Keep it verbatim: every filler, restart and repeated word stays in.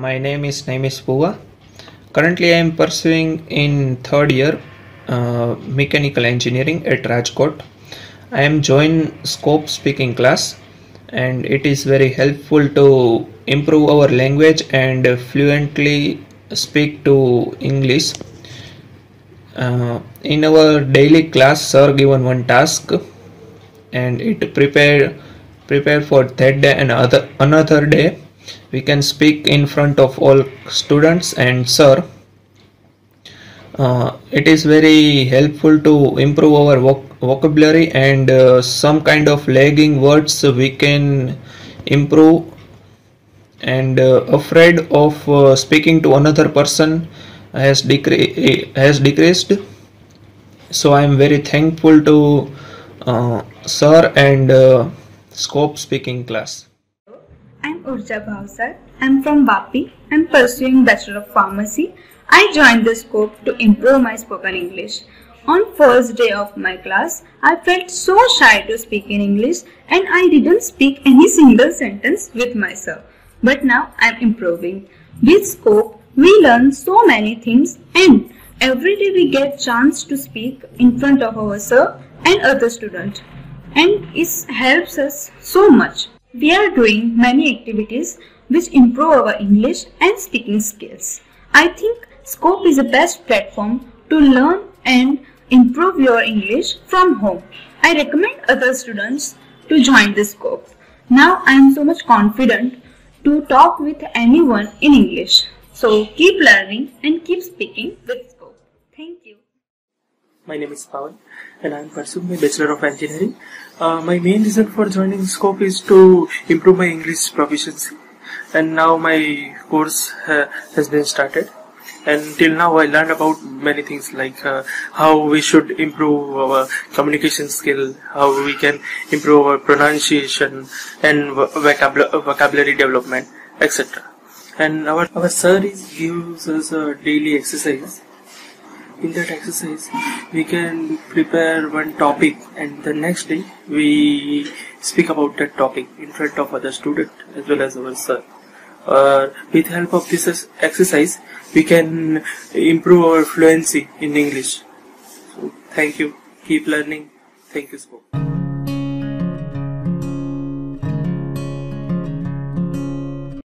my name is Naimis Puva. Currently, I am pursuing in third year uh, mechanical engineering at Rajkot. I am joined Scope speaking class, and it is very helpful to improve our language and fluently speak to English. Uh, in our daily class, sir given one task, and it prepare prepare for that day and other another day. We can speak in front of all students and sir. Uh, it is very helpful to improve our voc vocabulary and uh, some kind of lagging words we can improve, and uh, afraid of uh, speaking to another person has, decre has decreased. So I am very thankful to uh, sir and uh, Scope speaking class. I'm Urja Bhavsar. I'm from Vapi. I'm pursuing Bachelor of Pharmacy. I joined the Scope to improve my spoken English. On first day of my class, I felt so shy to speak in English and I didn't speak any single sentence with myself. But now I'm improving. With Scope, we learn so many things and every day we get chance to speak in front of our sir and other students. And it helps us so much. We are doing many activities which improve our English and speaking skills. I think Scope is the best platform to learn and improve your English from home. I recommend other students to join this Scope. Now I am so much confident to talk with anyone in English. So keep learning and keep speaking with Scope. Thank you. My name is Pawan and I am pursuing my Bachelor of Engineering. Uh, my main reason for joining Scope is to improve my English proficiency, and now my course uh, has been started, and till now I learned about many things like uh, how we should improve our communication skill, how we can improve our pronunciation and vocabulary, vocabulary development, et cetera. And our, our sir is, gives us a daily exercise. In that exercise, we can prepare one topic and the next day we speak about that topic in front of other student as well as our sir. Uh, with help of this exercise, we can improve our fluency in English. So, thank you. Keep learning. Thank you, Scope.